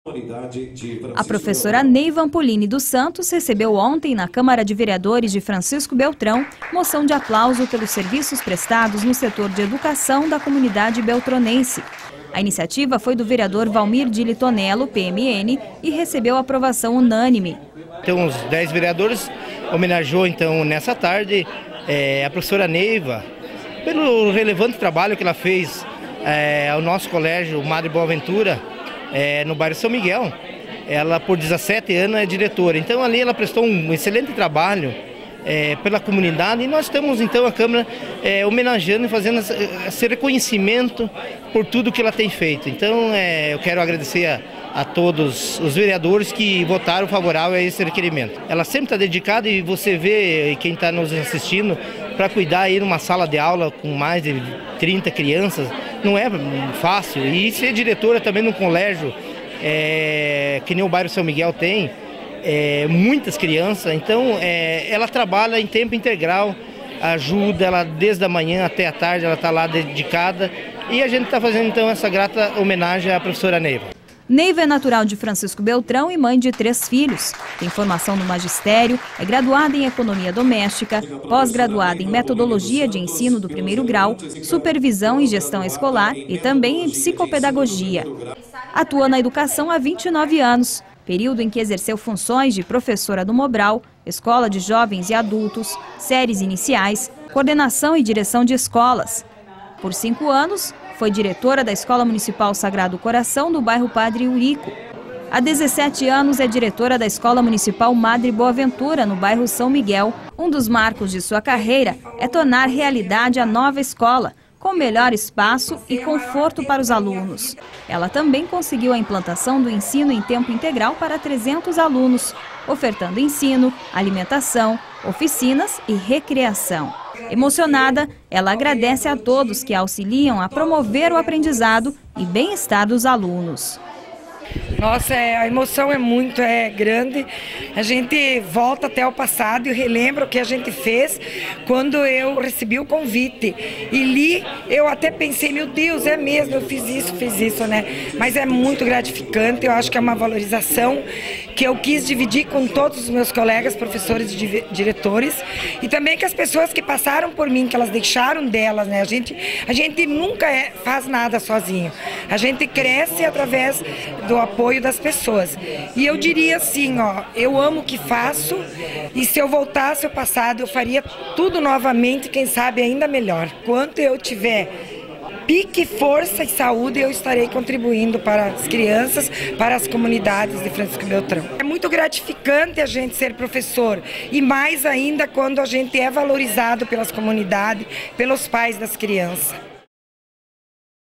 A professora Neiva Ampolini dos Santos recebeu ontem na Câmara de Vereadores de Francisco Beltrão moção de aplauso pelos serviços prestados no setor de educação da comunidade beltronense. A iniciativa foi do vereador Valmir de Litonello, PMN, e recebeu aprovação unânime. Então, os 10 vereadores homenageou então nessa tarde a professora Neiva pelo relevante trabalho que ela fez ao nosso colégio Madre Boaventura, no bairro São Miguel. Ela, por 17 anos, é diretora. Então, ali ela prestou um excelente trabalho pela comunidade, e nós estamos, então, a Câmara homenageando e fazendo esse reconhecimento por tudo que ela tem feito. Então, eu quero agradecer a todos os vereadores que votaram favorável a esse requerimento. Ela sempre está dedicada, e você vê, quem está nos assistindo, para cuidar aí numa sala de aula com mais de 30 crianças, não é fácil. E ser diretora também num colégio que nem o bairro São Miguel tem, muitas crianças, então ela trabalha em tempo integral, ajuda, ela desde a manhã até a tarde ela está lá dedicada, e a gente está fazendo então essa grata homenagem à professora Neiva. Neiva é natural de Francisco Beltrão e mãe de 3 filhos. Tem formação no magistério, é graduada em economia doméstica, pós-graduada em metodologia de ensino do 1º grau, supervisão e gestão escolar e também em psicopedagogia. Atua na educação há 29 anos, período em que exerceu funções de professora do Mobral, escola de jovens e adultos, séries iniciais, coordenação e direção de escolas. Por 5 anos, foi diretora da Escola Municipal Sagrado Coração do bairro Padre Eurico. Há 17 anos é diretora da Escola Municipal Madre Boaventura, no bairro São Miguel. Um dos marcos de sua carreira é tornar realidade a nova escola, com melhor espaço e conforto para os alunos. Ela também conseguiu a implantação do ensino em tempo integral para 300 alunos, ofertando ensino, alimentação, oficinas e recreação. Emocionada, ela agradece a todos que auxiliam a promover o aprendizado e bem-estar dos alunos. Nossa, a emoção é grande. A gente volta até o passado e relembra o que a gente fez quando eu recebi o convite. E li, eu até pensei, meu Deus, é mesmo, eu fiz isso, né? Mas é muito gratificante, eu acho que é uma valorização que eu quis dividir com todos os meus colegas, professores e diretores, e também com as pessoas que passaram por mim, que elas deixaram delas, né? A gente nunca faz nada sozinho. A gente cresce através do apoio das pessoas. E eu diria assim, ó, eu amo o que faço, e se eu voltasse ao passado, eu faria tudo novamente, quem sabe ainda melhor. Quanto eu tiver pique, força e saúde, eu estarei contribuindo para as crianças, para as comunidades de Francisco Beltrão. É muito gratificante a gente ser professor, e mais ainda quando a gente é valorizado pelas comunidades, pelos pais das crianças.